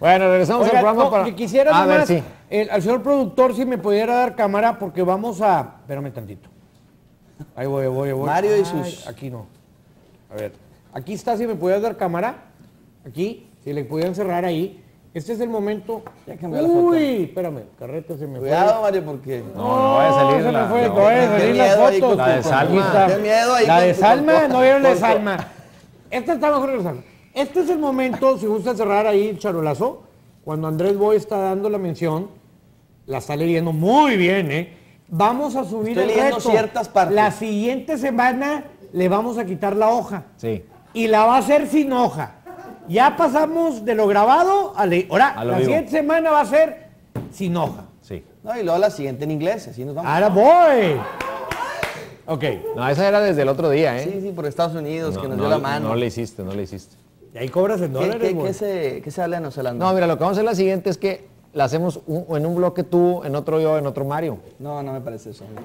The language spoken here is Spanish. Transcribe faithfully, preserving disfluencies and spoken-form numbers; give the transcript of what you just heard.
Bueno, regresamos Oiga, al programa no, para... que quisiera a nomás, ver, sí. el, al señor productor si me pudiera dar cámara porque vamos a... Espérame tantito. Ahí voy, voy, voy. Mario y Ay, sus- Aquí no. A ver. Aquí está, si me pudieras dar cámara. Aquí, si le pudieran cerrar ahí. Este es el momento. Ya cambió la foto. Uy, espérame, carreta se me Cuidado, fue. Mario, porque... No, no vaya a salir se la- me fue, la- no vaya a Qué salir las miedo ahí fotos. con La de tu- Salma. Aquí está. Qué miedo ahí La con de tu- Salma, con- no vieron la de con- Salma. Esta está mejor que la Salma. Este es el momento, si gusta cerrar ahí el charolazo, cuando Andrés Boy está dando la mención, la está leyendo muy bien, ¿eh? Vamos a subir Estoy el leyendo reto. ciertas partes. La siguiente semana le vamos a quitar la hoja. Sí. Y la va a hacer sin hoja. Ya pasamos de lo grabado a le... Ahora, A lo la vivo. siguiente semana va a ser sin hoja. Sí. No, y luego la siguiente en inglés, así nos vamos. Ahora voy. Ok. No, esa era desde el otro día, ¿eh? Sí, sí, por Estados Unidos, No, que nos no, dio la mano. No le hiciste, no le hiciste. Y ahí cobras en ¿Qué, dólares, qué, güey. qué se, ¿Qué se habla en Nueva Zelanda? No, mira, lo que vamos a hacer la siguiente es que la hacemos un- en un bloque tú, en otro yo, en otro Mario. No, no me parece eso.